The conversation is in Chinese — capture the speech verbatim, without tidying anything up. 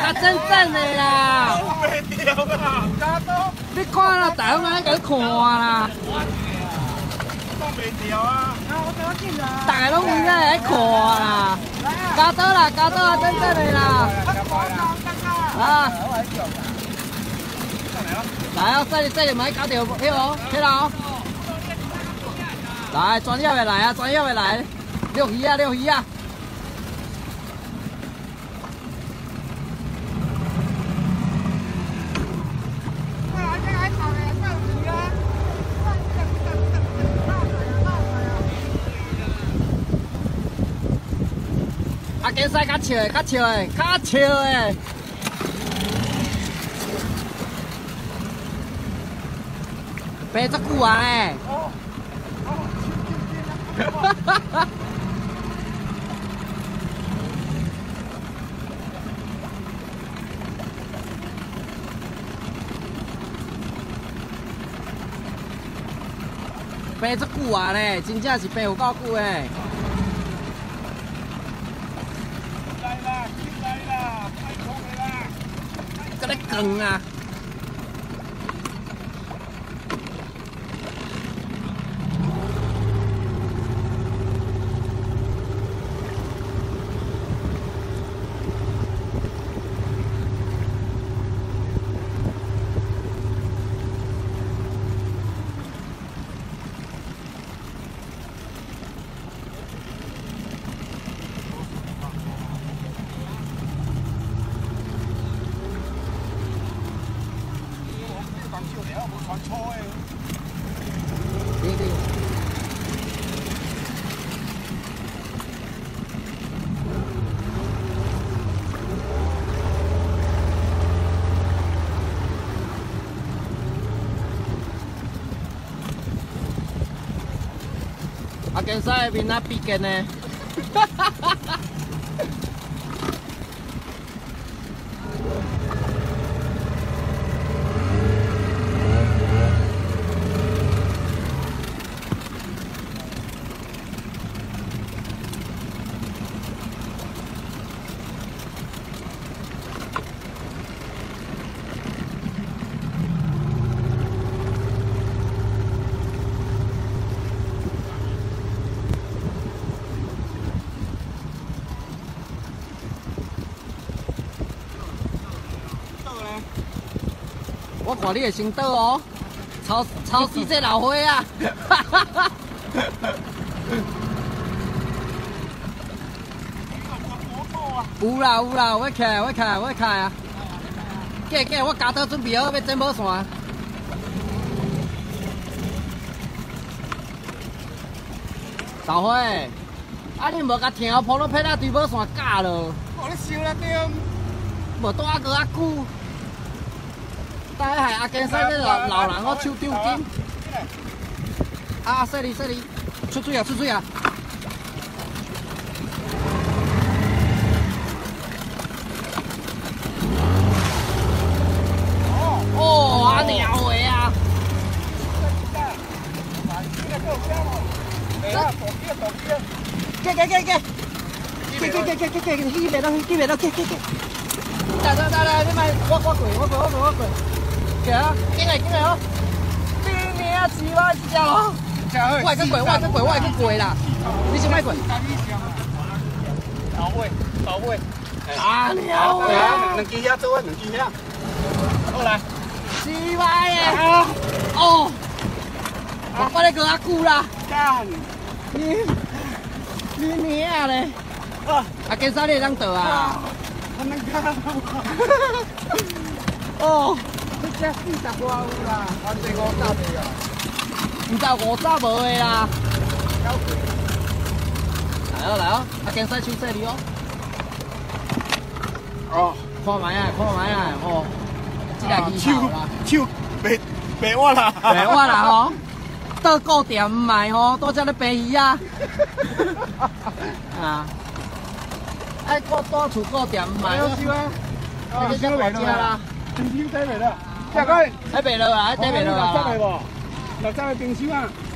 较真正的啦。 袂掉啦，加多。 你看啦，大家爱去看啦。 讲袂掉啊！ 大家拢有在看啦。加多啦，加多啊，真正的啦。啊！来啊，这里这里咪搞掉，嘿哦，嘿喽。来，专业的来啊，专业的来，遛鱼啊，遛鱼啊。 啊，竞赛较笑的，较笑的，较笑的。爬足久啊嘞！哦哦，哈哈哈！爬足久啊嘞，真正是爬有够久诶。 搁咧扛啊！对对。啊，竞赛面哪比劲呢？哈哈哈哈！ 我看你会先倒哦，超超死这老伙啊！哈哈哈！有啦有啦，我起来我起来我起来啊！过过，我家倒准备好要整无线。老伙，啊你无甲听铺落配到对无线架咯？ 我咧烧啦点， 无带过啊久。 大概系阿健生这老老人个手丢筋，啊，说哩说哩，出水啊出水啊！哦哦，阿鸟的啊！给给给给，给给给给给给，去边度去边度，给给给。来来来来，你咪我我过我过我过我过。 行啊，进来进来哦！你娘啊，鸡巴只哦！我会去过，我会去过，我会去过啦！你先卖过。到位，到位。啊鸟的！ 两支遐做啊，两支遐。好来。 鸡巴耶！啊哦！我咧过阿久啦。 干！ 你你娘咧！啊！啊，今仔日当倒啊！ 我能干。 哦。 这四十外有啦，还是五十的啊？ 唔知五十无的啦。来哦来哦，啊，竞赛手这里哦。哦，看卖啊，看卖啊，哦，这个技巧啦， 手白白我啦， 白我啦吼。到固店唔卖吼，到这咧白鱼啊。啊，哎，到到厝固店唔卖咯。啊，这只大只啦。 冰箱底袂了，这个喺白落啊，喺底白落啊。 六十个无？六十个冰箱啊。